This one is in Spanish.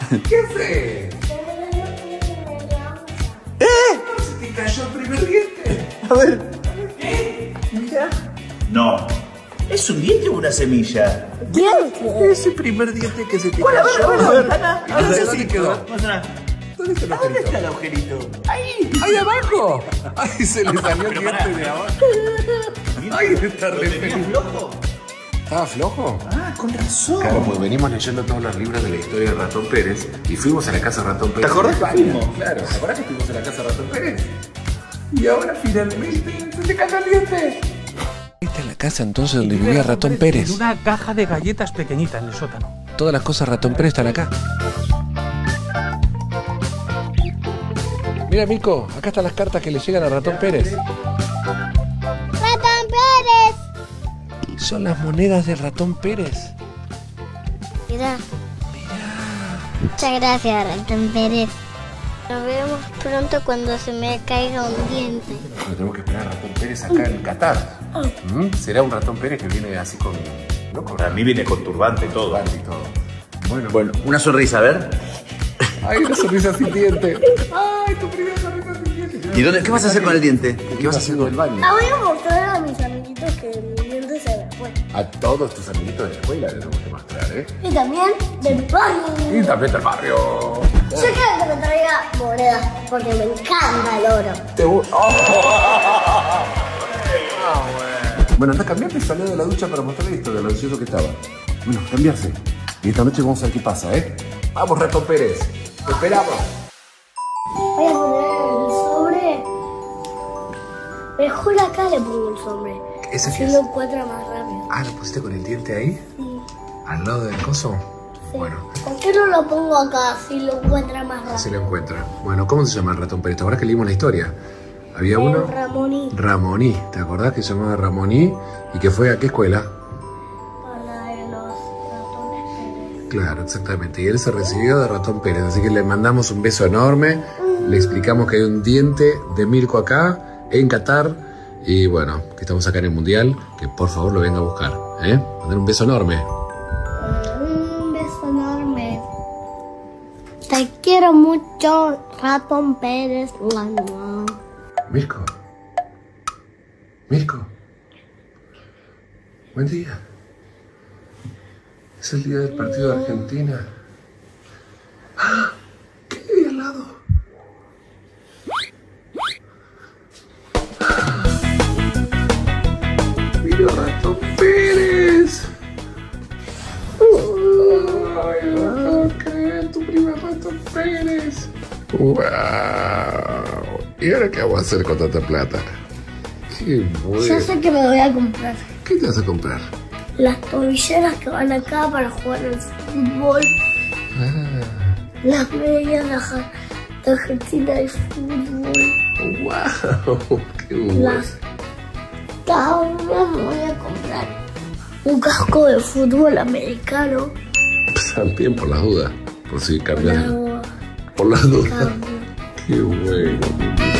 ¿Qué haces? Se te cayó el primer diente. A ver. ¿Qué? Mira. No. ¿Es un diente o una semilla? ¿Diente? Ese primer diente que se te cayó. A ver, Ana. ¿Dónde quedó? ¿Dónde está el ¿Dónde agujerito? está el agujerito? Ahí. ¡Ahí abajo! ¡Ay, se le salió el diente de abajo! ¡Ay, está re feliz! Flojo? ¿Estaba flojo? Ah, con razón. Claro, pues venimos leyendo todos los libros de la historia de Ratón Pérez y fuimos a la casa de Ratón Pérez. ¿Te acordás que fuimos? Claro, ¿te acordás que fuimos a la casa de Ratón Pérez? Y ahora finalmente se te cayó el diente. Esta es la casa entonces donde vivía Ratón Pérez. En una caja de galletas pequeñita en el sótano. Todas las cosas Ratón Pérez están acá. Mira, Mico, acá están las cartas que le llegan a Ratón Pérez. ¡Ratón Pérez! Son las monedas de Ratón Pérez. Mira. Muchas gracias, Ratón Pérez. Nos vemos pronto cuando se me caiga un diente. Pero tenemos que esperar a Ratón Pérez acá en Qatar. ¿Será un Ratón Pérez que viene así con... ¿no? Para mí viene con turbante y todo. turbante y todo. Bueno, una sonrisa, a ver. Ay, una sonrisa sin diente. Ay, tu primera sonrisa sin diente. ¿Y dónde? ¿Qué vas a hacer con el diente? ¿Qué vas a hacer con el baño? Voy a mostrar a mis amiguitos que mi diente se me fue. A todos tus amiguitos de la escuela les tenemos que mostrar, ¿eh? Y también del barrio. Y también del barrio. Yo quiero que me traiga monedas porque me encanta el oro. Bueno, anda, cambiarte y salió de la ducha para mostrarle esto, de lo ansioso que estaba. Bueno, cambiarse. Y esta noche vamos a ver qué pasa, ¿eh? Vamos, Ratón Pérez. Te esperamos. Voy a poner el sobre. Mejor acá le pongo el sobre. ¿Ese Así qué es? lo encuentra más rápido. Ah, ¿lo pusiste con el diente ahí? Sí. ¿Al lado del coso? Sí. Bueno, ¿Por qué no lo pongo acá si lo encuentra más rápido? así lo encuentra. Bueno, ¿cómo se llama el Ratón Pérez? Ahora que leímos la historia. Había uno... Ramoní. Ramoní. ¿Te acordás que se llamaba Ramoní? ¿Y que fue a qué escuela? A la de los ratones Pérez. Claro, exactamente. Y él se recibió de Ratón Pérez. Así que le mandamos un beso enorme. Le explicamos que hay un diente de Mirko acá, en Qatar. Y bueno, que estamos acá en el Mundial. Que por favor lo venga a buscar. Mandar un beso enorme. Un beso enorme. Te quiero mucho, Ratón Pérez. Mua, mua. Mirko. Mirko. Buen día. Es el día del partido de Argentina. ¡Ah! ¿Qué hay al lado? ¡Mira, Ratón Pérez! ¡Ay, no creo! ¡Tu primer Ratón Pérez! ¡Wow! ¿Y ahora qué vamos a hacer con tanta plata? ¡Qué bueno! Yo sé que me voy a comprar ¿Qué te vas a comprar? las tobilleras que van acá para jugar al fútbol. Las medias de Argentina de fútbol. ¡Wow! ¡Qué bueno! Cada una me voy a comprar un casco de fútbol americano. También por las dudas, por si cambian. Agua, Por las dudas. cambio. ¡Qué bueno!